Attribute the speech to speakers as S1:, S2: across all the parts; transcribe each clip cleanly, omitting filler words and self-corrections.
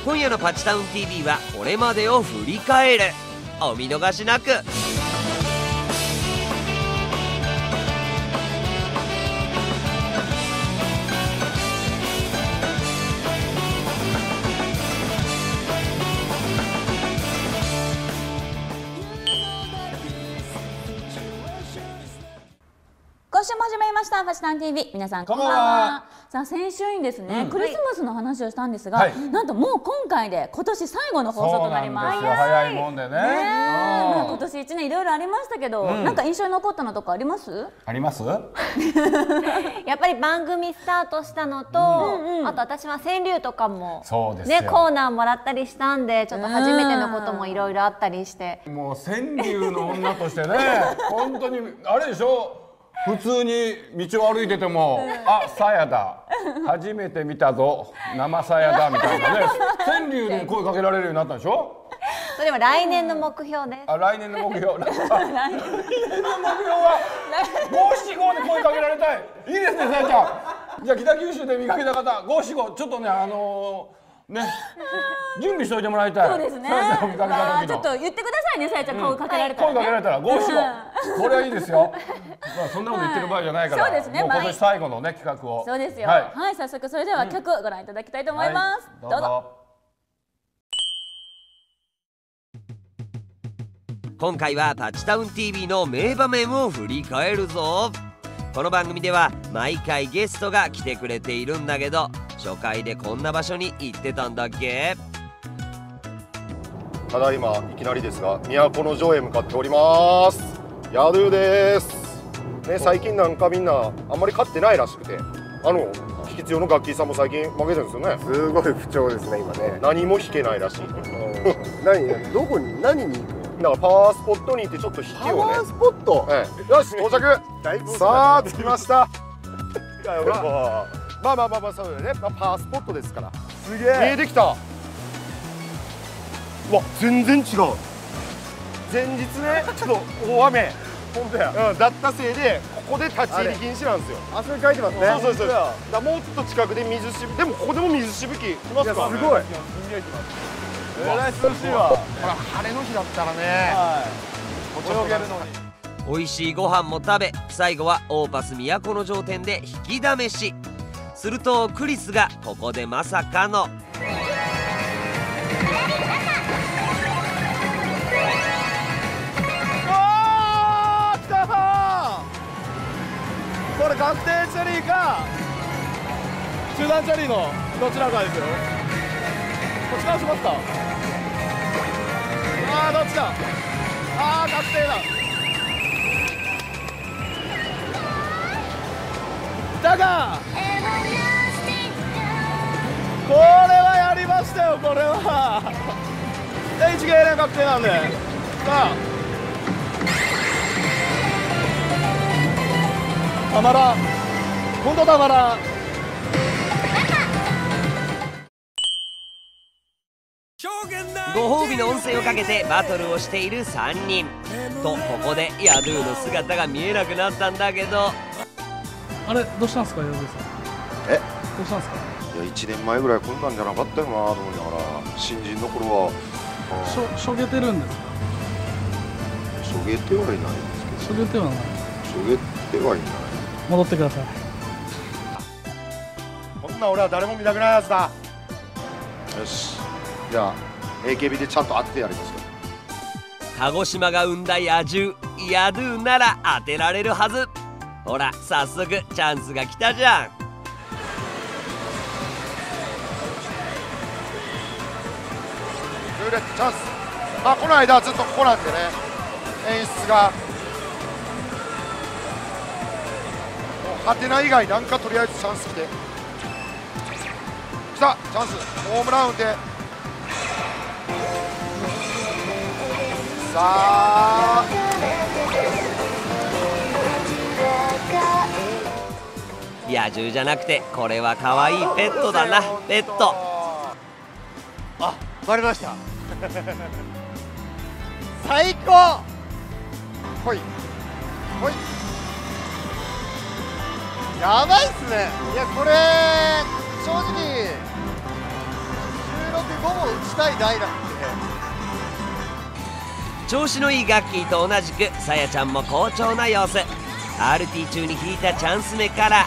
S1: 今夜のパチタウン TV はこれまでを振り返る。お見逃しなく。
S2: 今週も始まりましたパチタン TV。 皆さんこんばんは。さあ先週にですね、クリスマスの話をしたんですが、なんともう今回で今年最後の放送となります。
S3: 早いもんでね。
S2: 今年1年いろいろありましたけど、なんか印象に残ったのとかあります？
S3: あります？
S4: やっぱり番組スタートしたのと、あと私は川柳とかもねコーナーもらったりしたんで、ちょっと初めてのこともいろいろあったりして、
S3: もう川柳の女としてね、本当にあれでしょ。普通に道を歩いてても「あ、さやだ、初めて見たぞ、生さやだ」みたいなね、川柳で声かけられるようになったんでしょ。
S4: それは来年の目標です。
S3: あ、来年の目標。来年の目標は五七五で声かけられたい。いいですね、さやちゃん。じゃあ北九州で見かけた方、五七五ちょっとね、準備しておいてもらいたい。
S2: そうですね。
S3: ちょ
S2: っと言ってくださいね、さやちゃん、声かけられたら。
S3: 声かけられたら五七五。これはいいですよ。まあそんなこと言ってる場合じゃないから。
S2: そうですね。
S3: もう今年最後のね企画を。
S2: そうですよ。はい、早速それでは曲ご覧いただきたいと思います。どうぞ。
S1: 今回はパチタウン TV の名場面を振り返るぞ。この番組では毎回ゲストが来てくれているんだけど、初回でこんな場所に行ってたんだっけ。
S5: ただいまいきなりですが都城へ向かっております。ヤドゥですね。最近なんかみんなあんまり勝ってないらしくて、弾き強の楽器さんも最近負けてるんですよね。
S6: すごい不調ですね今ね。
S5: 何も弾けないらしい。
S6: どこに何に行くの？
S5: だからパワースポットに行ってちょっと弾きをね。
S6: パワースポット。
S5: よし到着。さあ着きました。まあそうだよね。パワースポットですから。
S6: すげえ。
S5: 見えてきた。うわ全然違う。前日ねちょっと大雨
S6: 本当や、
S5: だったせいでここで立ち入り禁止なんですよ。
S6: あそこに書いてますね。
S5: そうだ、もうちょっと近くで水しぶき、でもここでも水しぶき来ますか。
S6: すごい。
S5: えらい涼しいわ。ほら晴れの日だったらね、泳げるのに。
S1: 美味しいご飯も食べ、最後はオーパス都城店で引き試し。するとクリスがここでまさかの
S7: これ確定チャリーか中段チャリーのどちらかですよ。こっちからしますか。どっちだ。確定だ。だがこれはやりましたよ。これはで一芸連確定なんで、さあたまらん、ほんとたまらん。
S1: ご褒美の温泉をかけてバトルをしている3人と、ここでヤドゥの姿が見えなくなったんだけど、
S7: あれどうしたんですか、ヤドゥさん。どうしたんですか。
S5: いや1年前ぐらいこんなんじゃなかったよなと思いながら、新人の頃は
S7: しょげてるんですか。
S5: しょげてはいないですけど。
S7: しょげてはない。
S5: しょげてはいない。
S7: 戻ってください。
S5: こんな俺は誰も見たくないやつだ。よし、じゃあ AKB でちゃんと当ててやりますよ。
S1: 鹿児島が生んだ野獣ヤドゥなら当てられるはず。ほら早速チャンスが来たじゃん。
S5: ルーレットチャンス。この間はずっとここなんでね、演出がハテナ以外なんかとりあえずチャンス来てきた。チャンスホームラン打って、さあ
S1: 野獣じゃなくてこれは可愛いペットだな。ペット。
S5: バレました。最高。ほいほい。やばいっすね。いやこれ正直収録
S6: 5も打ちたい台なんで。
S1: 調子のいいガッキーと同じくさやちゃんも好調な様子。 RT 中に引いたチャンス目から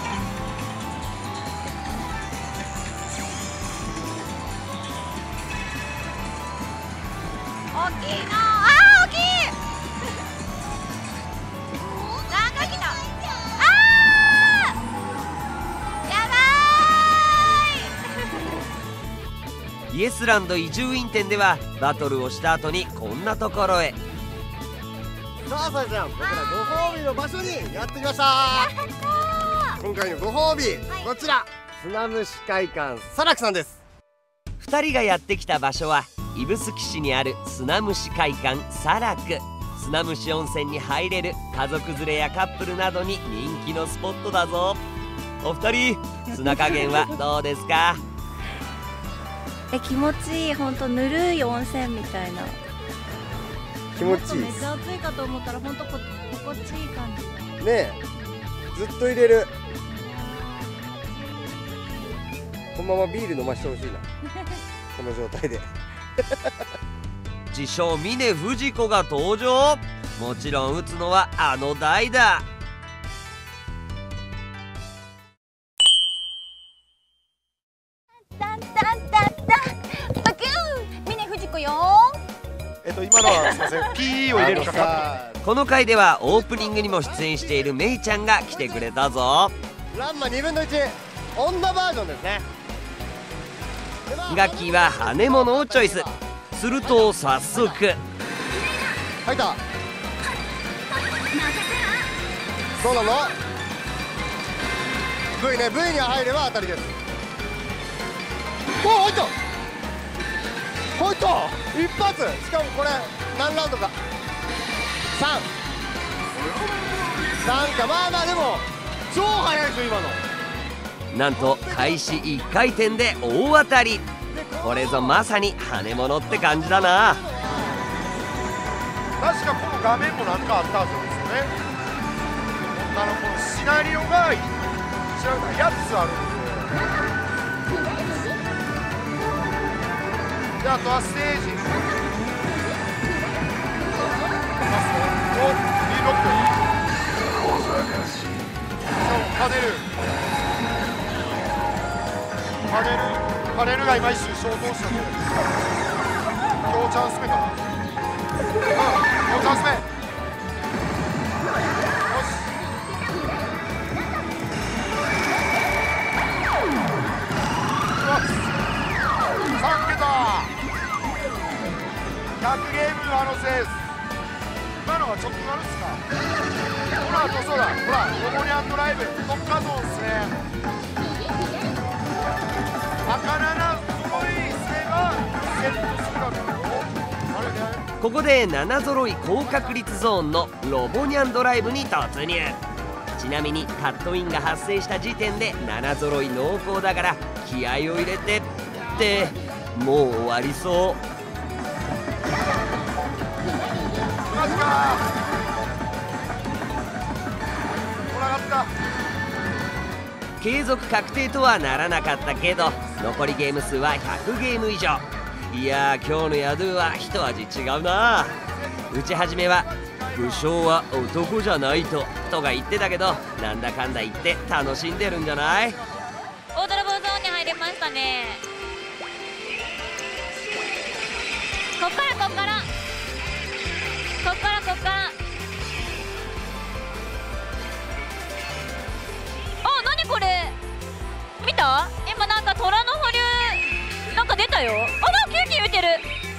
S4: 大きいな大きいなんか来たやば
S1: イエスランド移住院店ではバトルをした後にこんなところへ。
S6: さあさやちゃん、僕らご褒美の場所にやってきました。今回のご褒美、こちら砂蒸し会館サラクさんです。
S1: 2人がやってきた場所は指宿市にある砂蒸し会館サラク。砂蒸し温泉に入れる家族連れやカップルなどに人気のスポットだぞ。お二人砂加減はどうですか？
S8: 気持ちいい。ほんとぬるい温泉みたいな。
S6: 気持ちいい
S8: めっちゃ暑いかと思ったらほんと心地いい感じ
S6: ねえ、ずっと入れる。このままビール飲ましてほしいなこの状態で
S1: 自称峰不二子が登場。もちろん打つのはあの台だ。
S4: タンタンタンタンバキュー峰不二子よ。
S5: 今のはすいません、ピーを入れるか。
S1: この回ではオープニングにも出演しているめいちゃんが来てくれたぞ。
S6: ランマ2分の1女バージョンですね。
S1: ガッキーは跳ね物をチョイス。すると早速
S6: 入った。そうなの V ね、V には入れば当たりです。おお、入った入った一発。しかもこれ何ラウンドか3か。まあまあでも超速いですよ今の。
S1: なんと開始1回転で大当たり。これぞまさに跳ね物って感じだな。
S5: 確かこの画面もなんかあったはずですよね。このシナリオが知らない8つあるんで。であとはステージおリロックパネルが今一瞬消灯したので今日チャンス目かな。今日チャンス目。よし3桁100ゲームのセース。今のはちょっとなるっすか。ほらあとそうだ、ほらロボニャンドライブ特化ゾーンっすね。赤7揃いすればセットするわけだよ。
S1: ここで7揃い高確率ゾーンのロボニャンドライブに突入。ちなみにカットインが発生した時点で7揃い濃厚だから気合を入れてってもう終わりそう。
S5: マジか来なかった。
S1: 継続確定とはならなかったけど残りゲーム数は100ゲーム以上。いやー今日のヤドゥは一味違うな。打ち始めは武将は男じゃないとか言ってたけどなんだかんだ言って楽しんでるんじゃない？
S2: 大泥棒ゾーンに入りましたね。こっからあ、何これ見た？今なんか虎の保留なんか出たよ。あ、なんかキューキュー言ってる。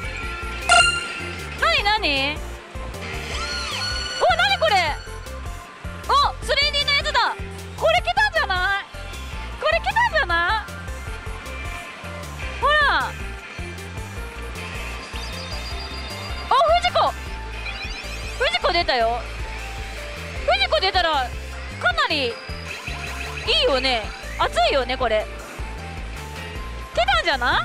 S2: 何お、何これ。お、3D のやつだ。これ来たんじゃない？ほらあ、藤子出たよ。藤子出たらかなりいいよね。熱いよねこれ。来たんじゃない？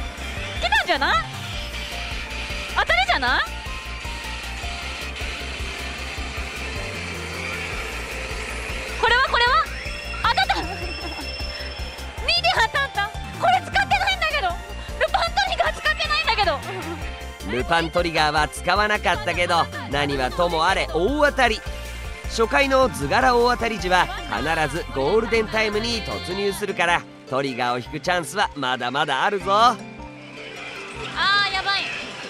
S2: 当たりじゃない？これは当たった2で当たった。これ使ってないんだけどルパン
S1: ルパントリガーは使わなかったけど、何はともあれ大当たり。初回の図柄大当たり時は必ずゴールデンタイムに突入するから、トリガーを引くチャンスはまだまだあるぞ。
S2: あーやばい。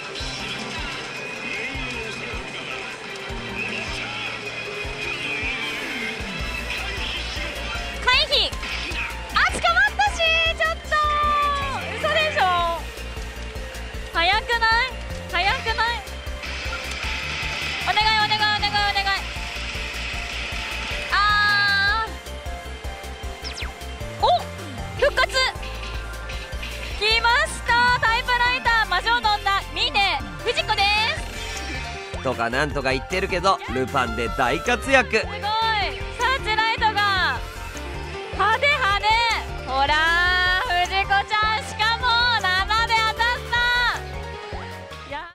S2: 回避。あ、捕まったし、ちょっと嘘でしょ。早くない早くない。お願いお願いお願いお願い。復活来ました。タイプライター魔女の女峰不二子です。
S1: とかなんとか言ってるけど、ルパンで大活躍。
S2: すごい。サーチライトが派手派手。ほら不二子ちゃん、しかも7で当たった。や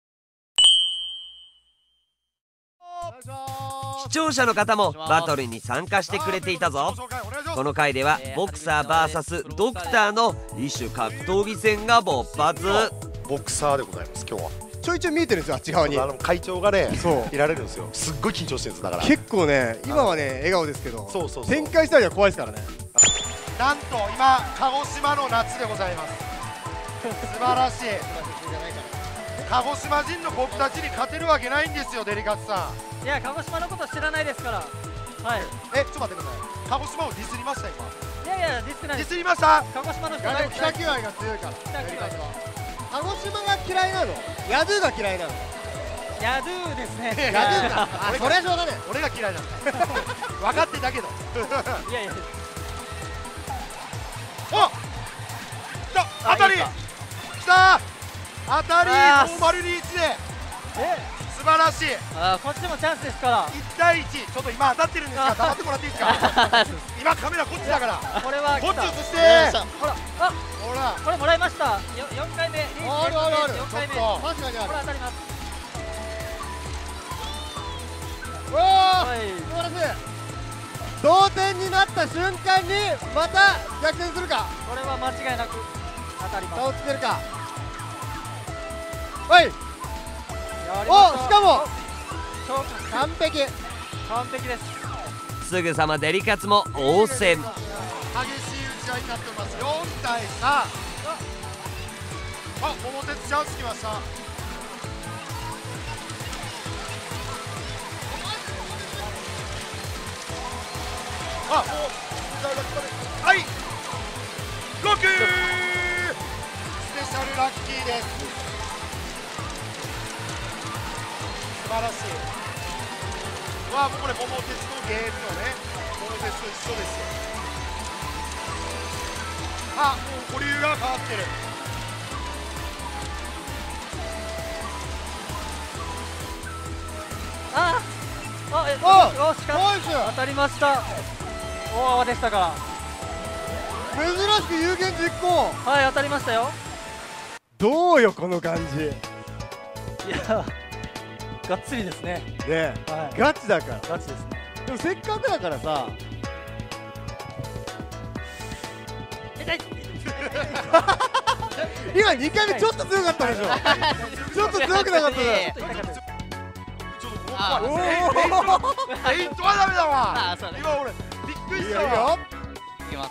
S1: 視聴者の方もバトルに参加してくれていたぞ。この回ではボクサー VS ドクターの異種格闘技戦が勃発。
S5: ボクサーでございます。今日は
S6: ちょいちょい見えてるんですよ、あっち側に。
S5: 会長がね、
S6: そう
S5: いられるんですよ。すっごい緊張してるんです。だから
S6: 結構ね、今はね笑顔ですけど、
S5: そうそうそう、
S6: 展開したりは怖いですからね。
S5: なんと今鹿児島の夏でございます。素晴らしい。鹿児島人の僕たちに勝てるわけないんですよ、デリカツさ
S9: ん。いや、鹿児島のこと知らないですから。はい。
S5: ちょっと待ってください。鹿児島をディスりました今。
S9: いやいや、ディスない。
S5: ディスりました。
S9: 鹿児島の人
S6: が北九愛が強いから。鹿児島が嫌いなの？ヤドゥが嫌いなの？
S9: ヤドゥですね。
S6: ヤドゥか。それはしょうがない。
S5: 俺が嫌いなんだ。分かってたけど。
S9: いやいや。
S5: お、当たり。きた。当たり。501で。素晴らしい。
S9: こっちもチャンスですから。
S5: 1対1。ちょっと今当たってるんですが、黙ってもらっていいですか。今カメラこっちだから。
S9: これは
S5: こっち映して。
S9: ほら、あ、
S5: ほら、
S9: これもらいました。4回目。
S6: あるあるある。
S9: 4回目。
S6: 確かにある。
S9: これ当たります。
S6: おお、素晴らしい。同点になった瞬間にまた逆転するか。
S9: これは間違いなく当たります。
S6: 差をつけるか。はい。お、しかも完璧。
S9: 完璧です。
S1: すぐさまデリカツも応戦。
S5: 激しい打ち合いになっております。4対3。あ、桃鉄チャンスきました。あ、もうはい、6。スペシャルラッキーです。素晴らしい。わあ、もうこれ桃鉄のゲームのね、桃鉄と一緒ですよ。あ、もう保留が変わってる。
S9: 当たりました。大泡でしたか。
S6: 珍しく有言実行。
S9: はい、当たりましたよ。
S6: どうよこの感じ。
S9: いや、がっつりですね。
S6: ね、ガチだから。
S9: ガチですね。
S6: でもせっかくだからさ。
S9: 痛い。
S6: 今2回目ちょっと強かったでしょ。ちょっと強くなかったね。
S5: フェイントはダメだわ。今俺びっくりしたわ。
S9: いきます。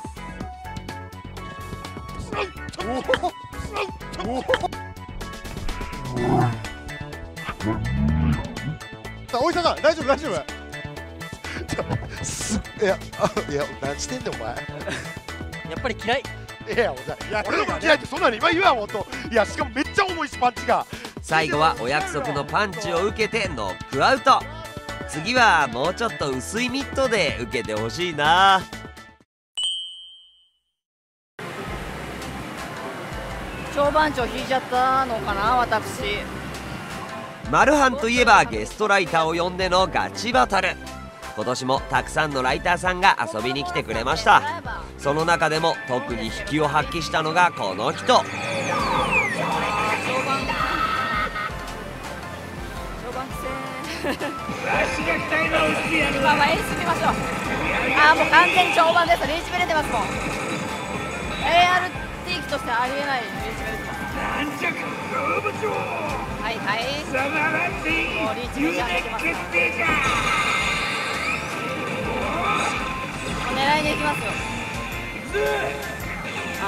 S6: お医者さん、大丈夫大丈夫。
S5: いや何してんだお前。
S9: やっぱり嫌い。
S5: いや俺のこと嫌いってそんなに今言わんもんと。いや、しかもめっちゃ重いしパンチが。
S1: 最後はお約束のパンチを受けてノックアウト。次はもうちょっと薄いミットで受けてほしいな。
S10: 長番長引いちゃったのかな、私。
S1: マルハンといえばゲストライターを呼んでのガチバトル。今年もたくさんのライターさんが遊びに来てくれました。その中でも特に引きを発揮したのがこの人。
S10: まあ演出見ましょう。ああ、もう完全に長番です。リーチ目出てますもん。ART 機としてありえないリーチが出てます。はいはい。もうリーチが出てます。狙いに行きますよ。あ、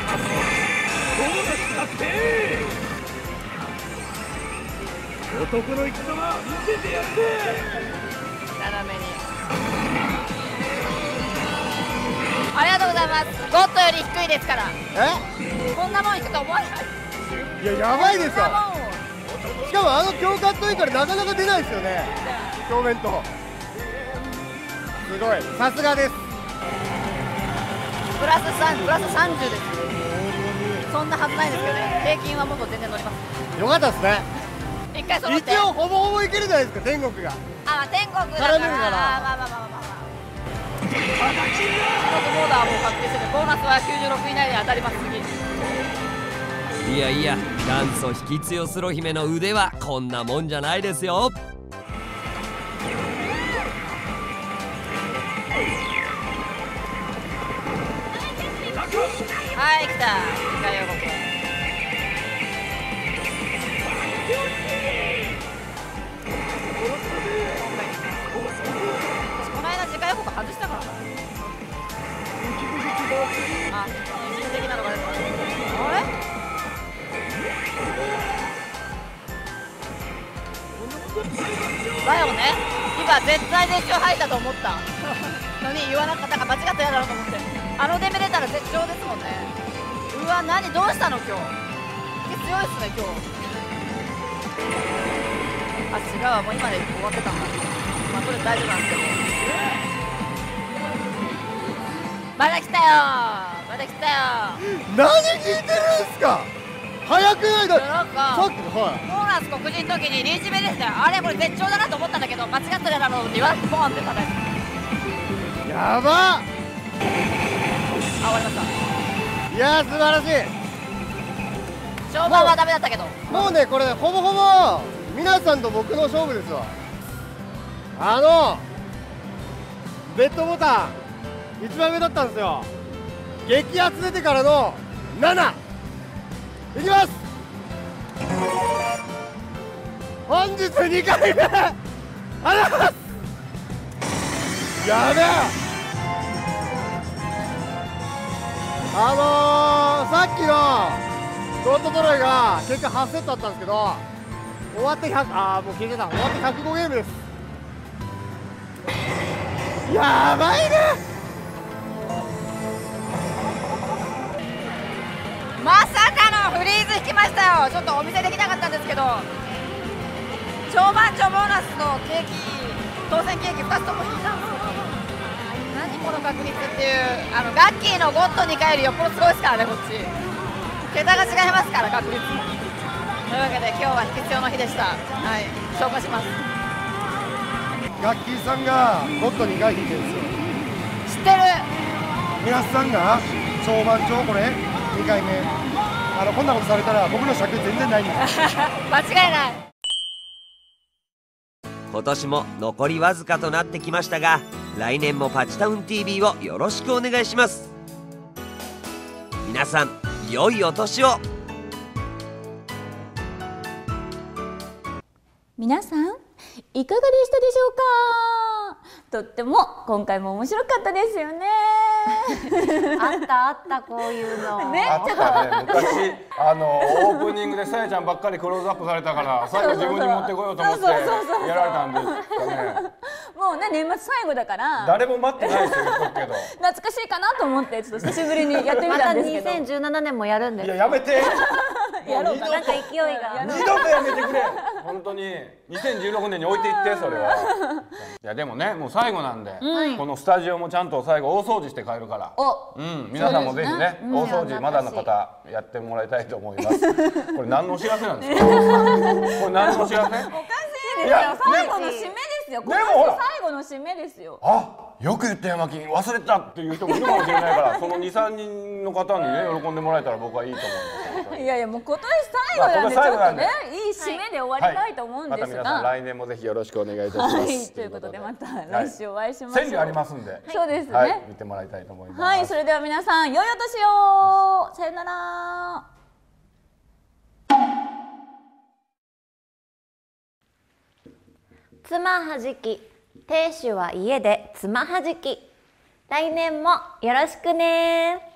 S7: 男の生き様見せてやって。
S10: 斜めに。ありがとうございます。ゴッドより低いですから。こんなもんいくと思わない。
S6: いや、やばいですよ。しかもあの強カットインからなかなか出ないですよね。表面と。すごい。さすがです。
S10: プラス30です。そんなはずないですけどね。平均はもっと全然乗ります。
S6: よかったですね。
S10: 一回揃って。
S6: 一応ほぼほぼいけるじゃないですか、天国が。
S10: あ、天国だから。
S6: 絡めるから。
S10: まあ。ボーダーも確定してて、ボーナスは96以内で当たります。次。
S1: いやいや、元祖引き強スロ姫の腕はこんなもんじゃないですよ。
S10: はい、来た。2回予告。この間次回予告外したからな。あ、人的なのが出てます。あれ？だよね。今絶対絶頂入ったと思ったのに言わなかったから間違ったやだろうと思って。あの出目出たら絶頂ですもんね。うわ、何どうしたの今日。強いっすね今日。あ、違うわ、もう今で終わってたんだ。まあこれ大丈夫なんですけど。まだ来たよ。まだ来たよ。
S6: 何聞いてるんすか。早くないだ。
S10: なんかボーナス黒人の時にリーチ目でしたよ。あれこれ絶頂だなと思ったんだけど、間違っただろうって言われてボーンって叩いて。
S6: やばっ。
S10: あ、終わりました。
S6: いやー、素晴らしい。
S10: 勝負はダメだったけど、
S6: もうね、これほぼほぼ皆さんと僕の勝負ですわ。ベッドボタン一番上だったんですよ。激アツ出てからの7いきます。本日2回目ありがとうございます。やべえ。さっきのゴッドトロイが結果8セットあったんですけど、終わって100、もう消えてた。終わって105ゲームです。やばいね。
S10: まさかのフリーズ引きましたよ。ちょっとお見せできなかったんですけど、超番長ボーナスのケーキ、当選ケーキ2つとも引いたんですけど、何この確率っていう、ガッキーのゴッド2回よりよっぽどすごいですからね、こっち桁が違いますから、確率。というわけで今日は引き強の日でした。はい、紹介します。
S6: ガッキーさんがゴッド2回引いてるんですよ。
S10: 知ってる。
S6: 皆さんが超番長これ2回目、こんなことされたら僕の尺全然ないんです
S10: 間違いない。
S1: 今年も残りわずかとなってきましたが、来年もパチタウン TV をよろしくお願いします。皆さん良いお年を。
S2: 皆さんいかがでしたでしょうか。とっても今回も面白かったですよね。
S4: あったこういうの
S2: ね。
S3: あったね。昔オープニングでさやちゃんばっかりクローズアップされたから最後自分に持ってこようと思ってやられたんですかね。
S2: もうね、年末最後だから
S3: 誰も待ってないですよ、言っとくけど。
S2: 懐かしいかなと思ってちょっと久しぶりにやってみたんですけど、
S4: また2017年もやるんです。
S3: いや、やめて。
S2: やろうかな。
S4: なんか勢いが
S3: 二度とやめてくれ。本当に2016年に置いていって。それは。いやでもね、もう最後なんで、このスタジオもちゃんと最後大掃除して帰るから、皆さんもぜひね、大掃除まだの方やってもらいたいと思います。これ何のお知らせなんですか。これ何のお知らせ。おかしい
S2: ですよ。最後の締めですよ。この最後の締めですよ。
S3: よく言って山金忘れたっていう人もいるかもしれないから、その2、3人の方にね喜んでもらえたら僕はいいと思います。
S2: いやいや、もう今年最後なんでちょっとね、いい締めで終わりたいと思うんですが、
S3: また皆さん来年もぜひよろしくお願いいたします。
S2: ということでまた来週お会いしましょう。
S3: 川柳ありますんで、
S2: そうですね。
S3: 見てもらいたいと思います。
S2: はい、それでは皆さん良いお年を。さよなら。
S4: つまはじき、亭主は家でつまはじき。来年もよろしくね。